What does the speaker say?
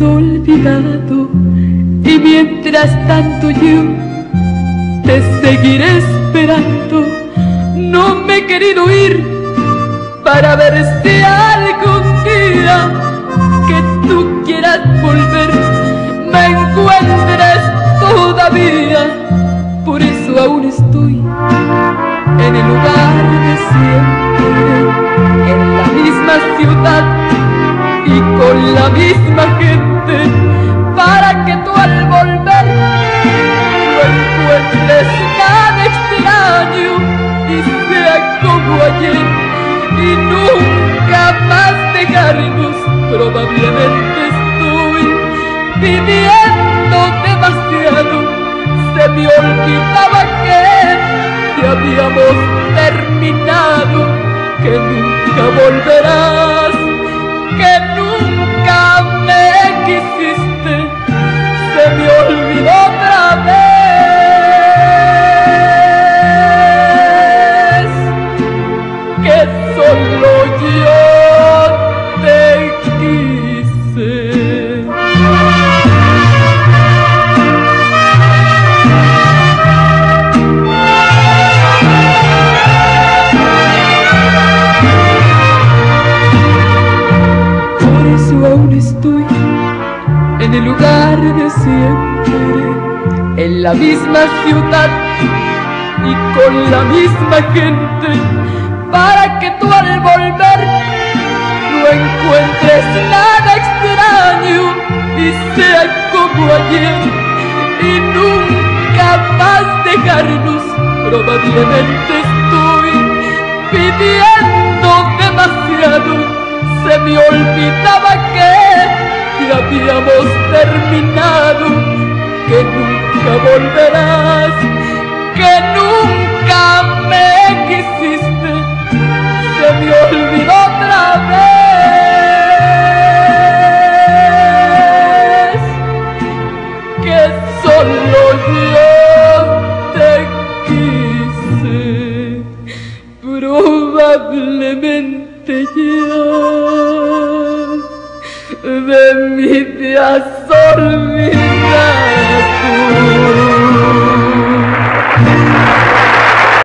olvidado, y mientras tanto yo te seguiré esperando. No me he querido ir para ver si algún día que tú quieras volver me encuentres todavía. Por eso aún estoy en el lugar de siempre, en la misma ciudad y con la misma gente, para que tú al volver no encuentres nada extraño y sea como ayer, y nunca más dejarnos. Probablemente estoy pidiendo demasiado, se me olvidaba que habíamos terminado, que nunca volverás, que nunca me quisiste, se me olvidó otra vez que solo yo te quise. Aún estoy en el lugar de siempre, en la misma ciudad y con la misma gente, para que tú al volver no encuentres nada extraño y sea como ayer, y nunca más dejarnos. Probablemente estoy pidiendo demasiado, se me olvidaba que habíamos terminado, que nunca volverás, que nunca me quisiste, se me olvidó otra vez que solo yo te quise. Probablemente ya de mí te has olvidado.